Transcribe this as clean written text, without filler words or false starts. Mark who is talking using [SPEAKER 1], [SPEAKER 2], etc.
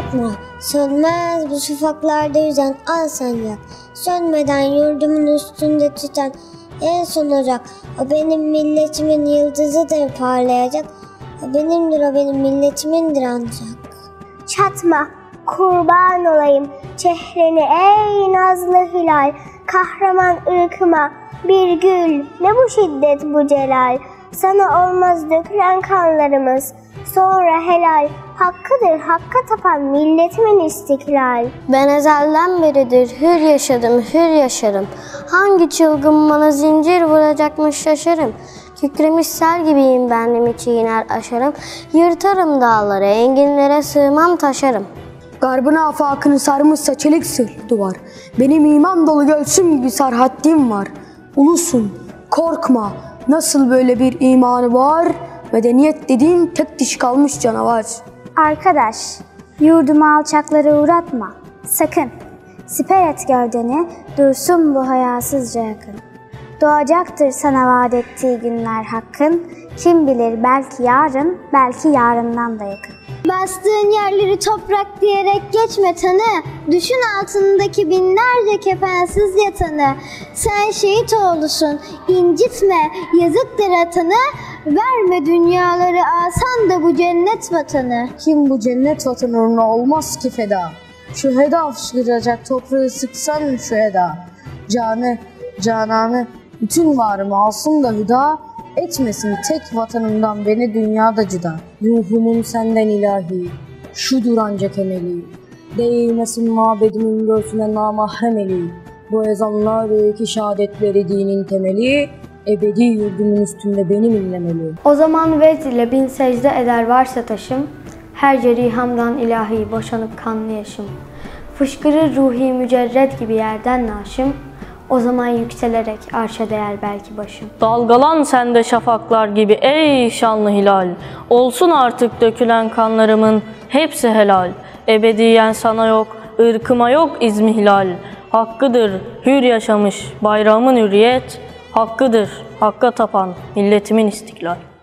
[SPEAKER 1] yakma, sönmez bu şafaklarda yüzen al sen yak. Sönmeden yurdumun üstünde tüten en son ocak. O benim milletimin yıldızıdır parlayacak. O benimdir, o benim milletimindir ancak.
[SPEAKER 2] Çatma, kurban olayım çehreni ey nazlı hilal. Kahraman ırkıma bir gül, ne bu şiddet bu celal. Sana olmaz dökülen kanlarımız, sonra helal. Hakkıdır hakka tapan milletimin istiklal.
[SPEAKER 3] Ben ezelden beridir hür yaşadım, hür yaşarım. Hangi çılgın bana zincir vuracakmış şaşarım. Kükremiş sel gibiyim benliğimi çiğner aşarım. Yırtarım dağları, enginlere sığmam taşarım.
[SPEAKER 4] Garbın afakını sarmışsa çelik sır duvar. Benim iman dolu göğsüm gibi sarhaddim var. Ulusun, korkma, nasıl böyle bir imanı var? Medeniyet dediğin tek diş kalmış canavar.
[SPEAKER 2] Arkadaş, yurdumu alçaklara uğratma, sakın. Siper et gövdeni, dursun bu hayasızca yakın. Doğacaktır sana vaat ettiği günler hakkın. Kim bilir belki yarın, belki yarından da yakın.
[SPEAKER 3] Bastığın yerleri toprak diyerek geçme tanı. Düşün altındaki binlerce kefensiz yatanı. Sen şehit oğlusun, incitme, yazıktır atanı. Verme dünyaları alsan da bu cennet vatanı.
[SPEAKER 5] Kim bu cennet vatanı uğruna olmaz ki feda. Şu heda fışkıracak toprağı sıksan şu heda. Canı, cananı, bütün varımı alsın da hüda. Etmesin tek vatanımdan beni dünyada cüda. Ruhumun senden ilahi, şudur ancak emeli. Değmesin mabedimin göğsüne namahrem eli. Bu ezanlar ki şehadetleri dinin temeli. Ebedi yurdumun üstünde benim inlemeli.
[SPEAKER 6] O zaman vezd ile bin secde eder varsa taşım, her cerihamdan ilahi boşanıp kanlı yaşım. Fışkırır ruhi mücerred gibi yerden naşım, o zaman yükselerek arşa değer belki başım.
[SPEAKER 7] Dalgalan sende şafaklar gibi ey şanlı hilal. Olsun artık dökülen kanlarımın hepsi helal. Ebediyen sana yok, ırkıma yok izmi hilal. Hakkıdır hür yaşamış bayrağımın hürriyet. Hakkıdır hakka tapan milletimin istiklal.